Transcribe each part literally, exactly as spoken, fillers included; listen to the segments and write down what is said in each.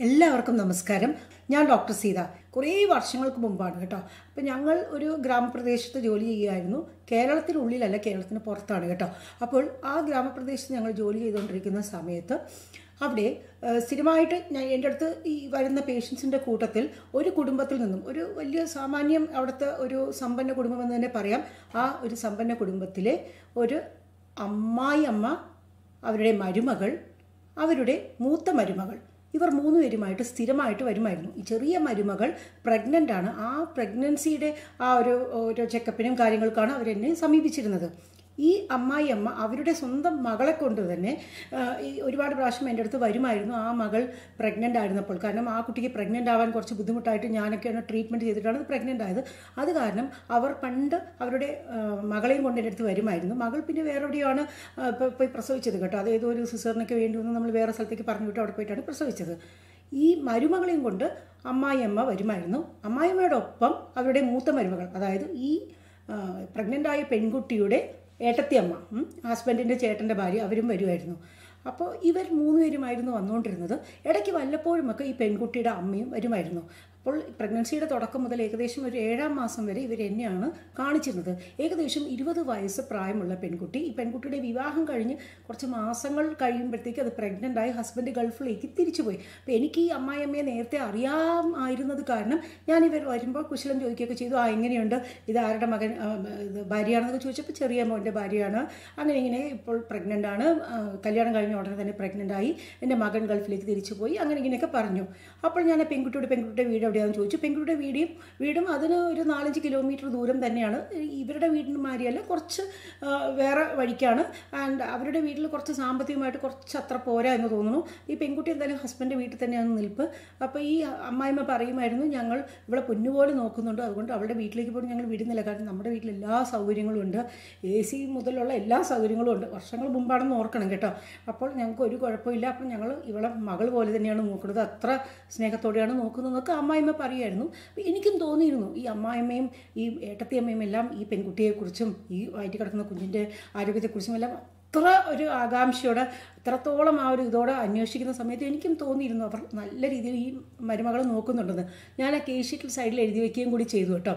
എല്ലാവർക്കും നമസ്കാരം. ഞാൻ ഡോക്ടർ സീത. കുറേ വർഷങ്ങൾക്ക് മുമ്പാണ് കേട്ടോ. അപ്പം ഞങ്ങൾ ഒരു ഗ്രാമപ്രദേശത്ത് ജോലി ചെയ്യുകയായിരുന്നു. കേരളത്തിനുള്ളിലല്ല, കേരളത്തിന് പുറത്താണ് കേട്ടോ. അപ്പോൾ ആ ഗ്രാമപ്രദേശത്ത് ഞങ്ങൾ ജോലി ചെയ്തുകൊണ്ടിരിക്കുന്ന സമയത്ത് അവിടെ സ്ഥിരമായിട്ട് ഞാൻ എൻ്റെ അടുത്ത് ഈ വരുന്ന പേഷ്യൻസിൻ്റെ കൂട്ടത്തിൽ ഒരു കുടുംബത്തിൽ നിന്നും ഒരു വലിയ സാമാന്യം അവിടുത്തെ ഒരു സമ്പന്ന കുടുംബം എന്ന് തന്നെ പറയാം. ആ ഒരു സമ്പന്ന കുടുംബത്തിലെ ഒരു അമ്മായി അമ്മ, അവരുടെ മരുമകൾ, അവരുടെ മൂത്ത മരുമകൾ, ഇവർ മൂന്ന് പേരുമായിട്ട് സ്ഥിരമായിട്ട് വരുമായിരുന്നു. ഈ ചെറിയ മരുമകൾ പ്രഗ്നൻ്റ് ആണ്. ആ പ്രഗ്നൻസിയുടെ ആ ഒരു ഓരോ ചെക്കപ്പിനും കാര്യങ്ങൾക്കാണ് അവരെന്നെ സമീപിച്ചിരുന്നത്. ഈ അമ്മായി അമ്മ അവരുടെ സ്വന്തം മകളെ കൊണ്ട് തന്നെ ഈ ഒരുപാട് പ്രാവശ്യം എൻ്റെ അടുത്ത് വരുമായിരുന്നു. ആ മകൾ പ്രഗ്നൻ്റ് ആയിരുന്നപ്പോൾ, കാരണം ആ കുട്ടിക്ക് പ്രഗ്നൻ്റ് ആവാൻ കുറച്ച് ബുദ്ധിമുട്ടായിട്ട് ഞാനൊക്കെയാണ് ട്രീറ്റ്മെൻറ്റ് ചെയ്തിട്ടാണ് പ്രഗ്നൻ്റ് ആയത്. അത് കാരണം അവർ പണ്ട് അവരുടെ മകളെയും കൊണ്ട് എൻ്റെ അടുത്ത് വരുമായിരുന്നു. മകൾ പിന്നെ വേറെ എവിടെയാണ് പോയി പ്രസവിച്ചത് കേട്ടോ. അത് ഏതോ ഒരു സിസറിനൊക്കെ വേണ്ടി വന്ന് നമ്മൾ വേറെ സ്ഥലത്തേക്ക് പറഞ്ഞു വിട്ട് അവിടെ പോയിട്ടാണ് പ്രസവിച്ചത്. ഈ മരുമകളെയും കൊണ്ട് അമ്മായിയമ്മ വരുമായിരുന്നു. അമ്മായിയമ്മയോടൊപ്പം അവരുടെ മൂത്ത മരുമകൾ, അതായത് ഈ പ്രഗ്നൻ്റായ പെൺകുട്ടിയുടെ ഏട്ടത്തിയമ്മ, ഹസ്ബൻഡിൻ്റെ ചേട്ടൻ്റെ ഭാര്യ, അവരും വരുമായിരുന്നു. അപ്പോൾ ഇവർ മൂന്ന് പേരുമായിരുന്നു വന്നുകൊണ്ടിരുന്നത്. ഇടയ്ക്ക് വല്ലപ്പോഴുമൊക്കെ ഈ പെൺകുട്ടിയുടെ അമ്മയും വരുമായിരുന്നു. അപ്പോൾ പ്രഗ്നൻസിയുടെ തുടക്കം മുതൽ ഏകദേശം ഒരു ഏഴാം മാസം വരെ ഇവർ എന്നെയാണ് കാണിച്ചിരുന്നത്. ഏകദേശം ഇരുപത് വയസ്സ് പ്രായമുള്ള പെൺകുട്ടി. ഈ പെൺകുട്ടിയുടെ വിവാഹം കഴിഞ്ഞ് കുറച്ച് മാസങ്ങൾ കഴിയുമ്പോഴത്തേക്ക് അത് പ്രഗ്നൻ്റായി ഹസ്ബൻഡ് ഗൾഫിലേക്ക് തിരിച്ചുപോയി. അപ്പോൾ എനിക്ക് ഈ അമ്മായിയമ്മയെ നേരത്തെ അറിയാമായിരുന്നത് കാരണം ഞാൻ ഇവർ വരുമ്പോൾ കുശലം ചോദിക്കുകയൊക്കെ ചെയ്തു. ആ എങ്ങനെയുണ്ട്, ഇത് ആരുടെ മകൻ ഇത് ഭാര്യയാണെന്നൊക്കെ ചോദിച്ചപ്പോൾ ചെറിയ മോൻ്റെ ഭാര്യയാണ്, അങ്ങനെ ഇങ്ങനെ ഇപ്പോൾ പ്രഗ്നൻ്റ് ആണ്, കല്യാണം കഴിഞ്ഞ ഉടനെ തന്നെ പ്രഗ്നൻ്റായി, എൻ്റെ മകൻ ഗൾഫിലേക്ക് തിരിച്ചു പോയി, അങ്ങനെ ഇങ്ങനെയൊക്കെ പറഞ്ഞു. അപ്പോൾ ഞാൻ പെൺകുട്ടിയുടെ പെൺകുട്ടിയുടെ വീട് എവിടെയാണെന്ന് ചോദിച്ചു. പെൺകുട്ടിയുടെ വീടും വീടും അതിന് ഒരു നാലഞ്ച് കിലോമീറ്റർ ദൂരം തന്നെയാണ്. ഇവരുടെ വീടിന് മാതിരിയല്ല, കുറച്ച് വേറെ വഴിക്കാണ്. ആൻഡ് അവരുടെ വീട്ടിൽ കുറച്ച് സാമ്പത്തികമായിട്ട് കുറച്ച് അത്ര പോരാ എന്ന് തോന്നുന്നു. ഈ പെൺകുട്ടി എന്തായാലും ഹസ്ബൻഡ് വീട്ടിൽ തന്നെയാണ് നിൽപ്പ്. അപ്പോൾ ഈ അമ്മായിമ്മ പറയുമായിരുന്നു, ഞങ്ങൾ ഇവിടെ പൊന്നുപോലെ നോക്കുന്നുണ്ട്, അതുകൊണ്ട് അവളുടെ വീട്ടിലേക്ക് പോലും ഞങ്ങൾ വിടുന്നില്ല, കാരണം നമ്മുടെ വീട്ടിൽ എല്ലാ സൗകര്യങ്ങളും ഉണ്ട്, എ സി മുതലുള്ള എല്ലാ സൗകര്യങ്ങളും ഉണ്ട്. വർഷങ്ങൾ മുമ്പാണെന്ന് ഓർക്കണം കേട്ടോ. അപ്പോൾ ഞങ്ങൾക്ക് ഒരു കുഴപ്പമില്ല, അപ്പോൾ ഞങ്ങൾ ഇവളെ മകൾ പോലെ തന്നെയാണ് നോക്കുന്നത്, അത്ര സ്നേഹത്തോടെയാണ് നോക്കുന്നതെന്നൊക്കെ അമ്മായിമ്മ പറയുമായിരുന്നു. എനിക്കും തോന്നിയിരുന്നു ഈ അമ്മായിമ്മയും ഈ ഏട്ടത്തിയമ്മയും എല്ലാം ഈ പെൺകുട്ടിയെക്കുറിച്ചും ഈ വയറ്റി കിടക്കുന്ന കുഞ്ഞിൻ്റെ ആരോഗ്യത്തെക്കുറിച്ചും എല്ലാം അത്ര ഒരു ആകാംക്ഷയോടെ, അത്രത്തോളം ആ ഒരു ഇതോടെ അന്വേഷിക്കുന്ന സമയത്ത് എനിക്കും തോന്നിയിരുന്നു അവർ നല്ല രീതിയിൽ ഈ മരുമകളെ നോക്കുന്നുണ്ടെന്ന്. ഞാൻ ആ കേസ് ഷീറ്റിൽ സൈഡിൽ എഴുതി വയ്ക്കുകയും കൂടി ചെയ്തു കേട്ടോ.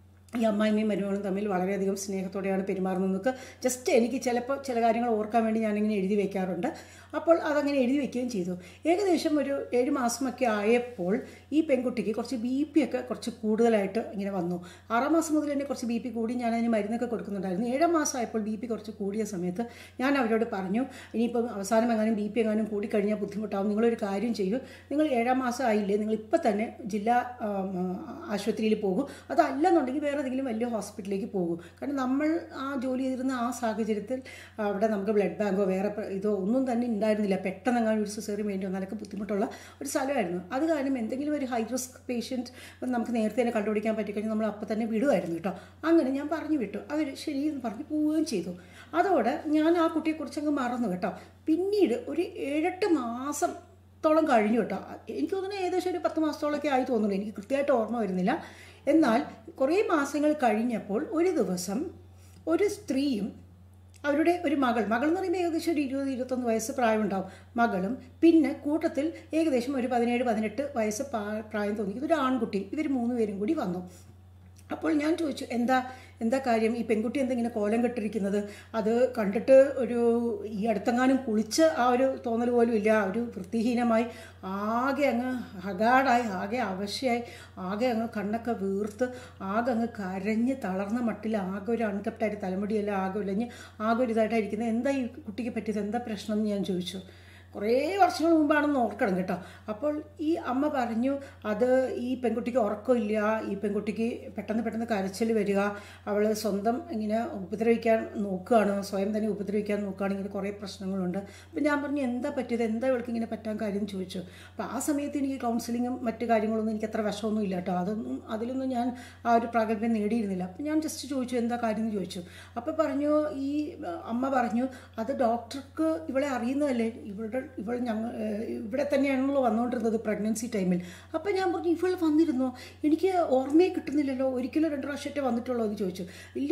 ഈ അമ്മായിമ്മയും മരുമകളും തമ്മിൽ വളരെയധികം സ്നേഹത്തോടെയാണ് പെരുമാറുന്നതൊക്കെ ജസ്റ്റ് എനിക്ക് ചിലപ്പോൾ ചില കാര്യങ്ങൾ ഓർക്കാൻ വേണ്ടി ഞാനിങ്ങനെ എഴുതി വയ്ക്കാറുണ്ട്. അപ്പോൾ അതങ്ങനെ എഴുതി വയ്ക്കുകയും ചെയ്തു. ഏകദേശം ഒരു ഏഴ് മാസമൊക്കെ ആയപ്പോൾ ഈ പെൺകുട്ടിക്ക് കുറച്ച് ബി പി ഒക്കെ കുറച്ച് കൂടുതലായിട്ട് ഇങ്ങനെ വന്നു. ആറാം മാസം മുതൽ തന്നെ കുറച്ച് ബി പി കൂടി, ഞാൻ അതിന് മരുന്നൊക്കെ കൊടുക്കുന്നുണ്ടായിരുന്നു. ഏഴാം മാസം ആയപ്പോൾ ബി പി കുറച്ച് കൂടിയ സമയത്ത് ഞാൻ അവരോട് പറഞ്ഞു, ഇനിയിപ്പം അവസാനം എങ്ങാനും ബി പി എങ്ങാനും കൂടിക്കഴിഞ്ഞാൽ ബുദ്ധിമുട്ടാവും, നിങ്ങളൊരു കാര്യം ചെയ്യൂ, നിങ്ങൾ ഏഴാം മാസം ആയില്ലേ, നിങ്ങൾ ഇപ്പം തന്നെ ജില്ലാ ആശുപത്രിയിൽ പോകും, അതല്ലെന്നുണ്ടെങ്കിൽ വേറെ ഏതെങ്കിലും വലിയ ഹോസ്പിറ്റലിലേക്ക് പോകും. കാരണം നമ്മൾ ആ ജോലി ചെയ്തിരുന്ന ആ സാഹചര്യത്തിൽ അവിടെ നമുക്ക് ബ്ലഡ് ബാങ്കോ വേറെ ഇതോ ഒന്നും തന്നെ ഉണ്ടായിരുന്നില്ല. പെട്ടെന്ന് അങ്ങനെ ഒരു സിസേറിയൻ വേണ്ടി വന്നാലൊക്കെ ബുദ്ധിമുട്ടുള്ള ഒരു സ്ഥലമായിരുന്നു. അത് കാരണം എന്തെങ്കിലും ഒരു ഹൈ റിസ്ക് പേഷ്യൻറ്റ് നമുക്ക് നേരത്തെ തന്നെ കണ്ടുപിടിക്കാൻ പറ്റിക്കഴിഞ്ഞാൽ നമ്മൾ അപ്പം തന്നെ വിടുമായിരുന്നു കേട്ടോ. അങ്ങനെ ഞാൻ പറഞ്ഞു വിട്ടു. അവർ ശരിയെന്ന് പറഞ്ഞ് പോവുകയും ചെയ്തു. അതോടെ ഞാൻ ആ കുട്ടിയെക്കുറിച്ചങ്ങ് മറന്നു കേട്ടോ. പിന്നീട് ഒരു ഏഴെട്ട് മാസം ത്തോളം കഴിഞ്ഞു കേട്ടോ. എനിക്ക് തോന്നുന്നു ഏകദേശം ഒരു പത്ത് മാസത്തോളമൊക്കെ ആയി തോന്നുന്നു, എനിക്ക് കൃത്യമായിട്ട് ഓർമ്മ വരുന്നില്ല. എന്നാൽ കുറേ മാസങ്ങൾ കഴിഞ്ഞപ്പോൾ ഒരു ദിവസം ഒരു സ്ത്രീയും അവരുടെ ഒരു മകൾ, മകൾ എന്ന് പറയുമ്പോൾ ഏകദേശം ഒരു ഇരുപത് ഇരുപത്തൊന്ന് വയസ്സ് പ്രായമുണ്ടാവും, മകളും പിന്നെ കൂട്ടത്തിൽ ഏകദേശം ഒരു പതിനേഴ് പതിനെട്ട് വയസ്സ് പ്രായം തോന്നിക്കുന്ന ഒരു ആൺകുട്ടിയും, ഇവർ മൂന്ന് പേരും കൂടി വന്നു. അപ്പോൾ ഞാൻ ചോദിച്ചു, എന്താ എന്താ കാര്യം, ഈ പെൺകുട്ടി എന്തെങ്കിലും കോലം കെട്ടിരിക്കുന്നത്, അത് കണ്ടിട്ട് ഒരു ഈ അടുത്തെങ്ങാനും കുളിച്ച് ആ ഒരു തോന്നൽ പോലും ഇല്ല, ഒരു വൃത്തിഹീനമായി ആകെ അങ്ങ് ഹഗാടായി, ആകെ അവശയായി, ആകെ അങ്ങ് കണ്ണൊക്കെ വീർത്ത് ആകെ അങ്ങ് കരഞ്ഞ് തളർന്ന മട്ടിൽ, ആകെ ഒരു അൺകപ്റ്റായിട്ട് തലമുടിയെല്ലാം ആകെ ഉലഞ്ഞ് ആകെ ഒരു ഇതായിട്ടായിരിക്കുന്നത്. എന്താ ഈ കുട്ടിക്ക് പറ്റിയത്, എന്താ പ്രശ്നം എന്ന് ഞാൻ ചോദിച്ചു. കുറേ വർഷങ്ങൾ മുമ്പാണെന്ന് ഓർക്കണം കേട്ടോ. അപ്പോൾ ഈ അമ്മ പറഞ്ഞു, അത് ഈ പെൺകുട്ടിക്ക് ഉറക്കമില്ല, ഈ പെൺകുട്ടിക്ക് പെട്ടെന്ന് പെട്ടെന്ന് കരച്ചിൽ വരിക, അവൾ സ്വന്തം ഇങ്ങനെ ഉപദ്രവിക്കാൻ നോക്കുകയാണ്, സ്വയം തന്നെ ഉപദ്രവിക്കാൻ നോക്കുകയാണ്, ഇങ്ങനെ കുറേ പ്രശ്നങ്ങളുണ്ട്. അപ്പം ഞാൻ പറഞ്ഞു, എന്താ പറ്റിയത്, എന്താ ഇവൾക്ക് ഇങ്ങനെ പറ്റാൻ കാര്യം ചോദിച്ചു. അപ്പോൾ ആ സമയത്ത് എനിക്ക് കൗൺസിലിങ്ങും മറ്റു കാര്യങ്ങളൊന്നും എനിക്ക് അത്ര വിഷമൊന്നും ഇല്ല കേട്ടോ. അതൊന്നും അതിലൊന്നും ഞാൻ ആ ഒരു പ്രാഗൽഭ്യം നേടിയിരുന്നില്ല. അപ്പം ഞാൻ ജസ്റ്റ് ചോദിച്ചു, എന്താ കാര്യം എന്ന് ചോദിച്ചു. അപ്പോൾ പറഞ്ഞു, ഈ അമ്മ പറഞ്ഞു, അത് ഡോക്ടർക്ക് ഇവളെ അറിയുന്നതല്ലേ, ഇവളുടെ ഇവൾ ഞങ്ങൾ ഇവിടെ തന്നെയാണല്ലോ വന്നുകൊണ്ടിരുന്നത് പ്രഗ്നൻസി ടൈമിൽ. അപ്പം ഞാൻ പറഞ്ഞു, ഇവൾ വന്നിരുന്നോ, എനിക്ക് ഓർമ്മയെ കിട്ടുന്നില്ലല്ലോ, ഒരിക്കലും രണ്ട് പ്രാവശ്യമൊക്കെ വന്നിട്ടുള്ളൂ എന്ന് ചോദിച്ചു. ഇല്ല,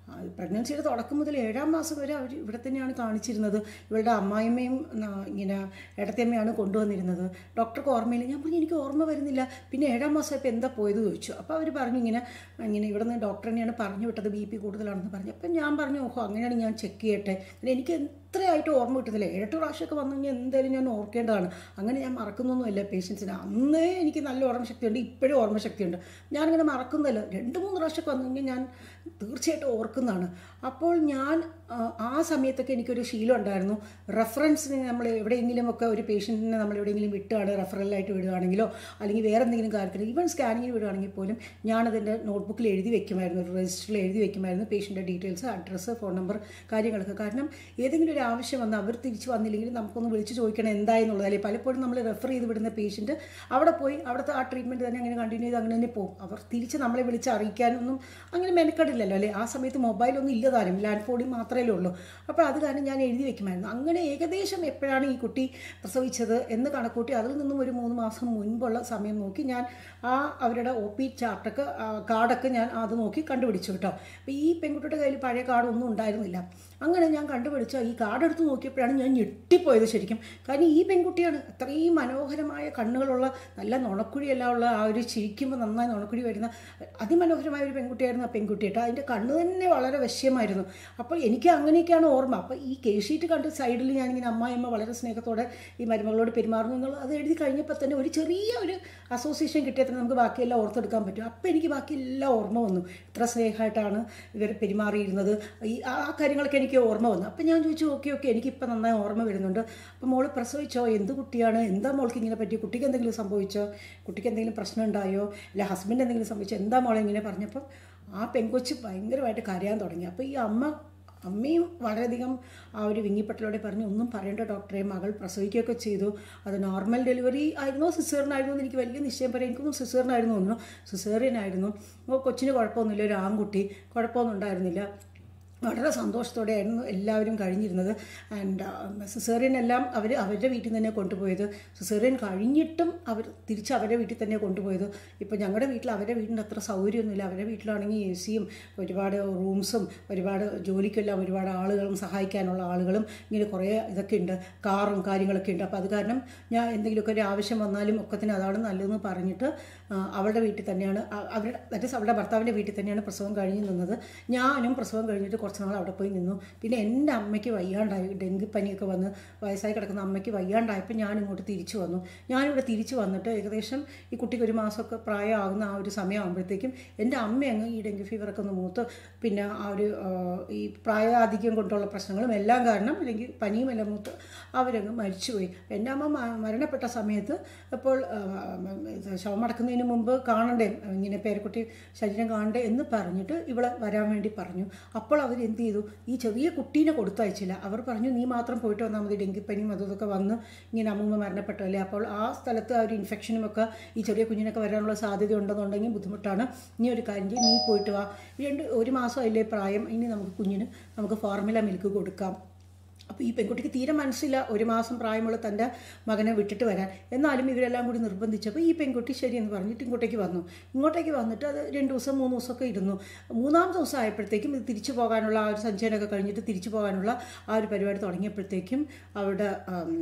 പ്രഗ്നൻസിയുടെ തുടക്കം മുതൽ ഏഴാം മാസം വരെ അവർ ഇവിടെ തന്നെയാണ് കാണിച്ചിരുന്നത്. ഇവളുടെ അമ്മായിമ്മയും ഇങ്ങനെ ഏട്ടത്തിയമ്മയാണ് കൊണ്ടുവന്നിരുന്നത്. ഡോക്ടർക്ക് ഓർമ്മയില്ല. ഞാൻ പറഞ്ഞു എനിക്ക് ഓർമ്മ വരുന്നില്ല. പിന്നെ ഏഴാം മാസം ഇപ്പോൾ എന്താ പോയത് ചോദിച്ചു. അപ്പോൾ അവർ പറഞ്ഞു ഇങ്ങനെ ഇങ്ങനെ ഇവിടെ നിന്ന് ഡോക്ടർ തന്നെയാണ് പറഞ്ഞു വിട്ടത്, ബി പി കൂടുതലാണെന്ന് പറഞ്ഞു. അപ്പം ഞാൻ പറഞ്ഞു ഓഹോ അങ്ങനെയാണ്, ഞാൻ ചെക്ക് ചെയ്യട്ടെ. എനിക്ക് എത്രയായിട്ട് ഓർമ്മ കിട്ടുന്നില്ല. ഏഴെട്ട് പ്രാവശ്യമൊക്കെ വന്നു കഴിഞ്ഞാൽ എന്തായാലും ഞാൻ ഓർക്കേണ്ടതാണ്. അങ്ങനെ ഞാൻ മറക്കുന്നൊന്നുമല്ല പേഷ്യൻസിന്. അന്നേ എനിക്ക് നല്ല ഓർമ്മശക്തിയുണ്ട്, ഇപ്പോഴും ഓർമ്മശക്തിയുണ്ട്. ഞാനിങ്ങനെ മറക്കുന്നതല്ല. രണ്ട് മൂന്ന് പ്രാവശ്യമൊക്കെ വന്നു കഴിഞ്ഞാൽ ഞാൻ തീർച്ചയായിട്ടും ഓർക്കുന്നതാണ്. അപ്പോൾ ഞാൻ ആ സമയത്തൊക്കെ എനിക്കൊരു ശീലം ഉണ്ടായിരുന്നു. റെഫറൻസിന് നമ്മൾ എവിടെയെങ്കിലുമൊക്കെ ഒരു പേഷ്യൻറ്റിനെ നമ്മൾ എവിടെയെങ്കിലും വിട്ടുകയാണ് റെഫറലായിട്ട് വിടുകയാണെങ്കിലോ അല്ലെങ്കിൽ വേറെ എന്തെങ്കിലും കാര്യത്തിന് ഈവൻ സ്കാനിങ്ങിന് വിടുകയാണെങ്കിൽ പോലും ഞാനതിൻ്റെ നോട്ട്ബുക്കിൽ എഴുതി വെക്കുമായിരുന്നു, ഒരു രജിസ്റ്ററിൽ എഴുതി വെക്കുമായിരുന്നു പേഷ്യൻ്റെ ഡീറ്റെയിൽസ്, അഡ്രസ്സ്, ഫോൺ നമ്പർ, കാര്യങ്ങളൊക്കെ. കാരണം ഏതെങ്കിലും ഒരു ആവശ്യം വന്ന് അവർ തിരിച്ച് വന്നില്ലെങ്കിൽ നമുക്കൊന്ന് വിളിച്ച് ചോദിക്കണം എന്തായെന്നുള്ളത്. അല്ലെങ്കിൽ പലപ്പോഴും നമ്മൾ റെഫർ ചെയ്ത് വിടുന്ന പേഷ്യൻറ്റ് അവിടെ പോയി അവിടുത്തെ ആ ട്രീറ്റ്മെൻറ്റ് തന്നെ അങ്ങനെ കണ്ടിന്യൂ ചെയ്ത് അങ്ങനെ തന്നെ പോകും. അവർ തിരിച്ച് നമ്മളെ വിളിച്ച് അറിയിക്കാനൊന്നും അങ്ങനെ മെനക്കെടില്ലല്ലോ അല്ലേ. ആ സമയത്ത് മൊബൈലൊന്നും ഇല്ല താനും, ലാൻഡ് ഫോണിൽ മാത്രമേ ഉള്ളൂ. അപ്പോൾ അത് കാരണം ഞാൻ എഴുതി വെക്കുമായിരുന്നു. അങ്ങനെ ഏകദേശം എപ്പോഴാണ് ഈ കുട്ടി പ്രസവിച്ചത് എന്ന് കണക്കൂട്ടി അതിൽ നിന്നും ഒരു മൂന്ന് മാസം മുൻപുള്ള സമയം നോക്കി ഞാൻ ആ അവരുടെ ഒ പി ചാർട്ടൊക്കെ കാർഡൊക്കെ ഞാൻ അത് നോക്കി കണ്ടുപിടിച്ചു കേട്ടോ. അപ്പോൾ ഈ പെൺകുട്ടിയുടെ കയ്യിൽ പഴയ കാർഡൊന്നും ഉണ്ടായിരുന്നില്ല. അങ്ങനെ ഞാൻ കണ്ടുപിടിച്ച ഈ കാർഡ് എടുത്ത് നോക്കിയപ്പോഴാണ് ഞാൻ ഞെട്ടിപ്പോയത് ശരിക്കും. കാരണം ഈ പെൺകുട്ടിയാണ് അത്രയും മനോഹരമായ കണ്ണുകളുള്ള, നല്ല നുണക്കുഴിയെല്ലാം ഉള്ള, ആ ഒരു ചിരിക്കുമ്പോൾ നന്നായി നുണക്കുഴി വരുന്ന അതിമനോഹരമായ ഒരു പെൺകുട്ടിയായിരുന്നു ആ പെൺകുട്ടി കേട്ടോ. അതിൻ്റെ കണ്ണ് തന്നെ വളരെ വശ്യമായിരുന്നു. അപ്പോൾ എനിക്ക് അങ്ങനെയൊക്കെയാണ് ഓർമ്മ. അപ്പോൾ ഈ കേസ് ഷീറ്റ് കണ്ട് സൈഡിൽ ഞാനിങ്ങനെ അമ്മായിയമ്മ വളരെ സ്നേഹത്തോടെ ഈ മരുമകളോട് പെരുമാറുന്നു എന്നുള്ളത് അത് എഴുതി കഴിഞ്ഞപ്പോൾ തന്നെ ഒരു ചെറിയ ഒരു അസോസിയേഷൻ കിട്ടിയാൽ തന്നെ നമുക്ക് ബാക്കിയെല്ലാം ഓർത്തെടുക്കാൻ പറ്റും. അപ്പോൾ എനിക്ക് ബാക്കിയെല്ലാം ഓർമ്മ വന്നു. ഇത്ര സ്നേഹമായിട്ടാണ് ഇവർ പെരുമാറിയിരുന്നത്, ഈ ആ കാര്യങ്ങളൊക്കെ എനിക്ക് ഓർമ്മ വന്നു. അപ്പം ഞാൻ ചോദിച്ചു ഓക്കെ ഓക്കെ എനിക്കിപ്പോൾ നന്നായി ഓർമ്മ വരുന്നുണ്ട്. അപ്പോൾ മോള് പ്രസവിച്ചോ, എന്ത് കുട്ടിയാണ്, എന്താ മോൾക്ക് ഇങ്ങനെ പറ്റി, കുട്ടിക്ക് എന്തെങ്കിലും സംഭവിച്ചോ, കുട്ടിക്ക് എന്തെങ്കിലും പ്രശ്നം ഉണ്ടായോ, അല്ല ഹസ്ബൻഡ് എന്തെങ്കിലും സംഭവിച്ചോ, എന്താ മോളെ ഇങ്ങനെ പറഞ്ഞപ്പം ആ പെൺകൊച്ച് ഭയങ്കരമായിട്ട് കരയാൻ തുടങ്ങി. അപ്പോൾ ഈ അമ്മ അമ്മയും വളരെയധികം ആ ഒരു വിങ്ങിപ്പട്ടലോടെ പറഞ്ഞു ഒന്നും പറയേണ്ട ഡോക്ടറെ, മകൾ പ്രസവിക്കുകയൊക്കെ ചെയ്തു. അത് നോർമൽ ഡെലിവറി ആയിരുന്നോ സിസേറിനായിരുന്നോ എന്ന് എനിക്ക് വലിയ നിശ്ചയം പറയാം. എനിക്കൊന്നും സിസേറിനായിരുന്നു തോന്നുന്നു. സിസേറിയനായിരുന്നു. കൊച്ചിന് കുഴപ്പമൊന്നുമില്ല, ഒരു ആൺകുട്ടി, കുഴപ്പമൊന്നും ഉണ്ടായിരുന്നില്ല. വളരെ സന്തോഷത്തോടെയായിരുന്നു എല്ലാവരും കഴിഞ്ഞിരുന്നത്. ആൻഡ് സിസേറിയനെല്ലാം അവർ അവരുടെ വീട്ടിൽ തന്നെ കൊണ്ടുപോയത്. സിസേറിയൻ കഴിഞ്ഞിട്ടും അവർ തിരിച്ച് അവരുടെ വീട്ടിൽ തന്നെ കൊണ്ടുപോയത്. ഇപ്പോൾ ഞങ്ങളുടെ വീട്ടിൽ അവരുടെ വീടിൻ്റെ അത്ര സൗകര്യമൊന്നുമില്ല. അവരുടെ വീട്ടിലാണെങ്കിൽ എ സിയും ഒരുപാട് റൂംസും ഒരുപാട് ജോലിക്കെല്ലാം ഒരുപാട് ആളുകളും സഹായിക്കാനുള്ള ആളുകളും ഇങ്ങനെ കുറേ ഇതൊക്കെ ഉണ്ട്, കാറും കാര്യങ്ങളൊക്കെ ഉണ്ട്. അപ്പോൾ അത് കാരണം ഞാൻ എന്തെങ്കിലുമൊക്കെ ഒരു ആവശ്യം വന്നാലും ഒക്കത്തിന് അതാണ് നല്ലതെന്ന് പറഞ്ഞിട്ട് അവളുടെ വീട്ടിൽ തന്നെയാണ്, അവരുടെ ദാറ്റ് ഈസ് അവളുടെ ഭർത്താവിൻ്റെ വീട്ടിൽ തന്നെയാണ് പ്രസവം കഴിഞ്ഞ് നിന്നത്. ഞാനും പ്രസവം കഴിഞ്ഞിട്ട് കുറച്ച് നാൾ അവിടെ പോയി നിന്നു. പിന്നെ എൻ്റെ അമ്മയ്ക്ക് വയ്യാണ്ടായി, ഡെങ്കിപ്പനിയൊക്കെ വന്ന് വയസ്സായി കിടക്കുന്ന അമ്മയ്ക്ക് വയ്യാണ്ടായപ്പോൾ ഞാൻ ഇങ്ങോട്ട് തിരിച്ചു വന്നു. ഞാനിവിടെ തിരിച്ചു വന്നിട്ട് ഏകദേശം ഈ കുട്ടിക്ക് ഒരു മാസമൊക്കെ പ്രായമാകുന്ന ആ ഒരു സമയമാകുമ്പോഴത്തേക്കും എൻ്റെ അമ്മ അങ്ങ് ഈ ഡെങ്കി ഫീവറൊക്കെ ഒന്ന് മൂത്ത് പിന്നെ ആ ഒരു ഈ പ്രായാധിക്യം കൊണ്ടുള്ള പ്രശ്നങ്ങളും എല്ലാം കാരണം അല്ലെങ്കിൽ പനിയും എല്ലാം മൂത്ത് അവരങ്ങ് മരിച്ചുപോയി. എൻ്റെ അമ്മ മരണപ്പെട്ട സമയത്ത് അപ്പോൾ ശവമടക്കുന്നതിന് മുമ്പ് കാണണ്ടേ, ഇങ്ങനെ പേരക്കുട്ടി ശരീരം കാണണ്ടേ എന്ന് പറഞ്ഞിട്ട് ഇവളെ വരാൻ വേണ്ടി പറഞ്ഞു. അപ്പോൾ അവർ എന്ത് ചെയ്തു, ഈ ചെറിയ കുട്ടീനെ കൊടുത്തയച്ചില്ല. അവർ പറഞ്ഞു നീ മാത്രം പോയിട്ട് വന്നാൽ മതി, ഡെങ്കിപ്പനിയും അതും ഇതൊക്കെ വന്ന് ഇങ്ങനെ അമ്മൂമ്മ മരണപ്പെട്ടല്ലേ, അപ്പോൾ ആ സ്ഥലത്ത് ആ ഒരു ഇൻഫെക്ഷനും ഒക്കെ ഈ ചെറിയ കുഞ്ഞിനൊക്കെ വരാനുള്ള സാധ്യത ഉണ്ടെന്നുണ്ടെങ്കിൽ ബുദ്ധിമുട്ടാണ്, നീ ഒരു കാര്യം ചെയ്യും, നീ പോയിട്ട് വാ, രണ്ട് ഒരു മാസമല്ലേ പ്രായം, ഇനി നമുക്ക് കുഞ്ഞിന് നമുക്ക് ഫോർമുല മിൽക്ക് കൊടുക്കാം. അപ്പോൾ ഈ പെൺകുട്ടിക്ക് തീരെ മനസ്സില്ല ഒരു മാസം പ്രായമുള്ള തൻ്റെ മകനെ വിട്ടിട്ട് വരാൻ. എന്നാലും ഇവരെല്ലാം കൂടി നിർബന്ധിച്ചപ്പോൾ ഈ പെൺകുട്ടി ശരിയെന്ന് പറഞ്ഞിട്ട് ഇങ്ങോട്ടേക്ക് വന്നു. ഇങ്ങോട്ടേക്ക് വന്നിട്ട് അത് രണ്ട് ദിവസം മൂന്ന് ദിവസമൊക്കെ ഇരുന്നു. മൂന്നാം ദിവസം ആയപ്പോഴത്തേക്കും ഇത് തിരിച്ചു പോകാനുള്ള ആ ഒരു സഞ്ചയനമൊക്കെ കഴിഞ്ഞിട്ട് തിരിച്ചു പോകാനുള്ള ആ ഒരു പരിപാടി തുടങ്ങിയപ്പോഴത്തേക്കും അവിടെ